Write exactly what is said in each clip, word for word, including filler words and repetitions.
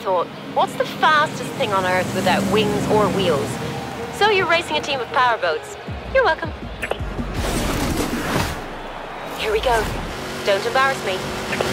thought, what's the fastest thing on Earth without wings or wheels? So you're racing a team of powerboats. You're welcome. Here we go. Don't embarrass me.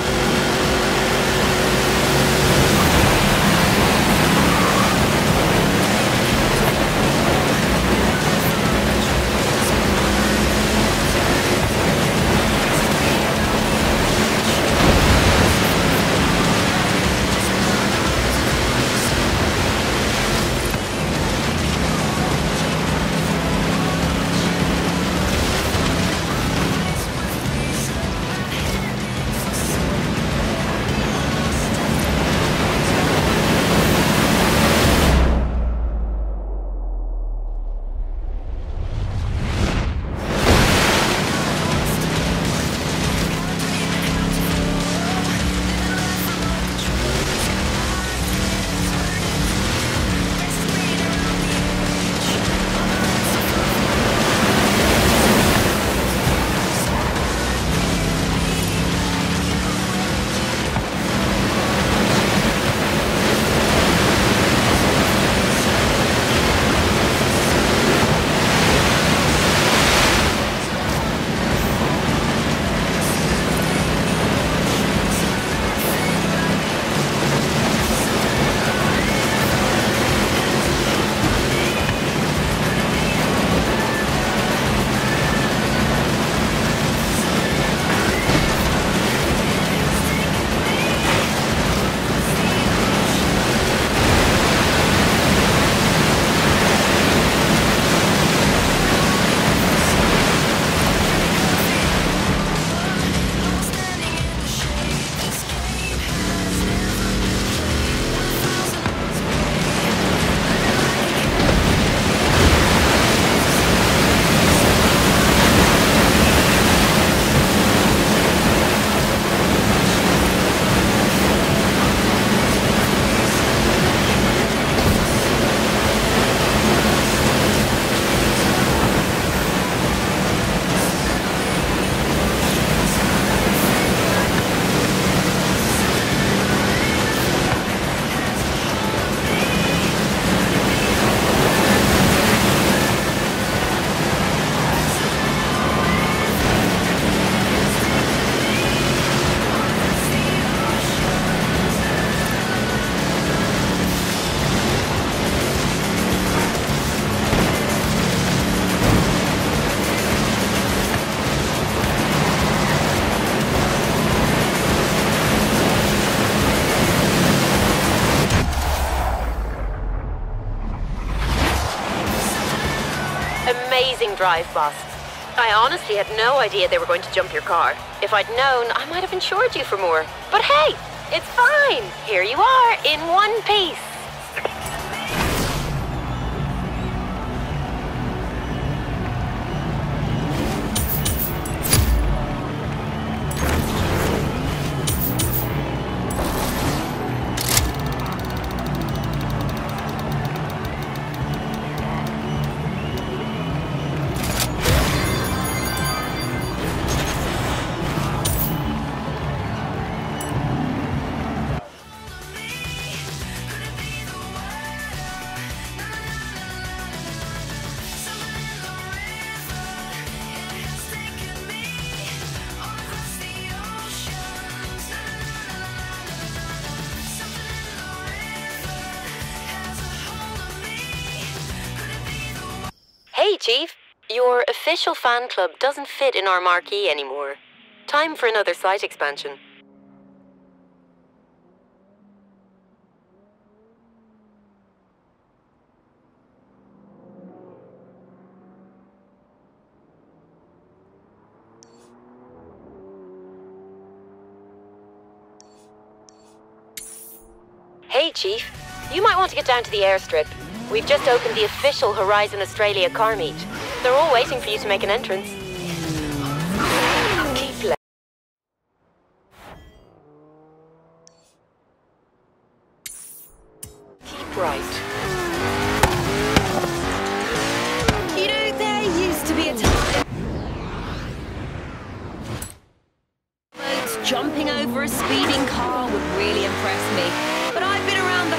Amazing drive, boss. I honestly had no idea they were going to jump your car. If I'd known, I might have insured you for more. But hey, it's fine. Here you are, in one piece. Hey, Chief. Your official fan club doesn't fit in our marquee anymore. Time for another site expansion. Hey, Chief. You might want to get down to the airstrip. We've just opened the official Horizon Australia car meet. They're all waiting for you to make an entrance. Keep left. Keep right. You know, there used to be a time jumping over a speeding car would really impress me. But I've been around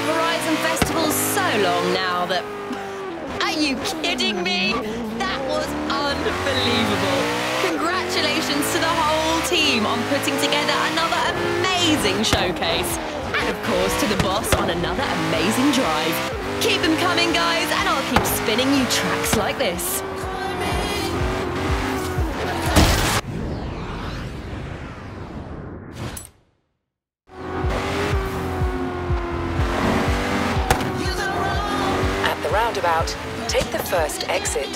long now that... Are you kidding me? That was unbelievable. Congratulations to the whole team on putting together another amazing showcase. And of course to the boss on another amazing drive. Keep them coming, guys, and I'll keep spinning you tracks like this. Roundabout, take the first exit.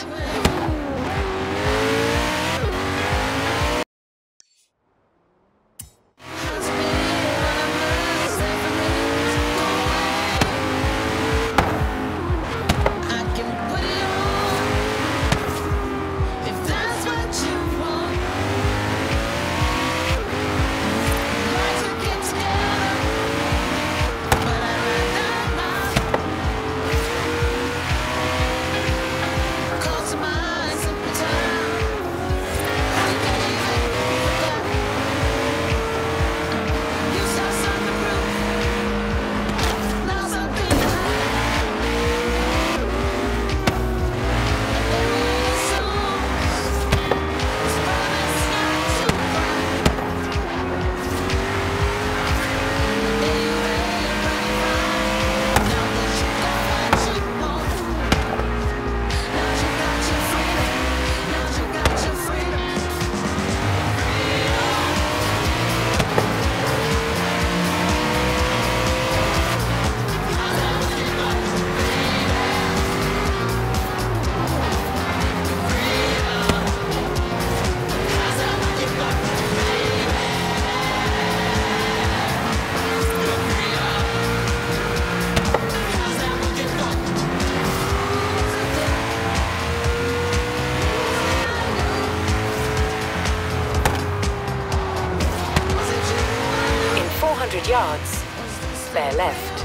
Yards, bear left.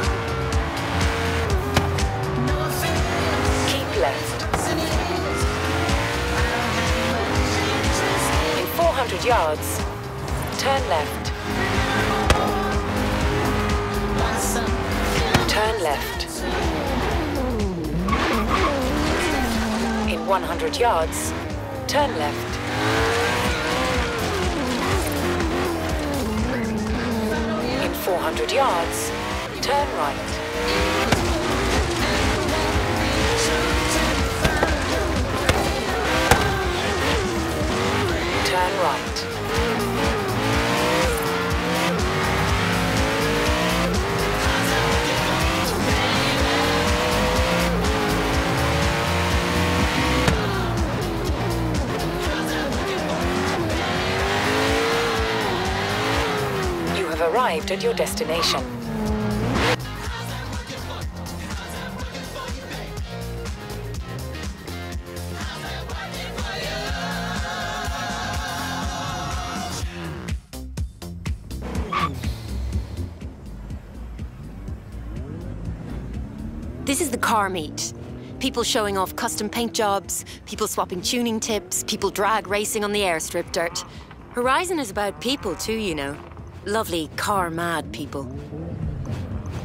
Keep left. In four hundred yards, turn left. Turn left. In one hundred yards, turn left. four hundred yards, turn right. Turn right. Arrived at your destination. This is the car meet. People showing off custom paint jobs, people swapping tuning tips, people drag racing on the airstrip dirt. Horizon is about people too, you know. Lovely car-mad people.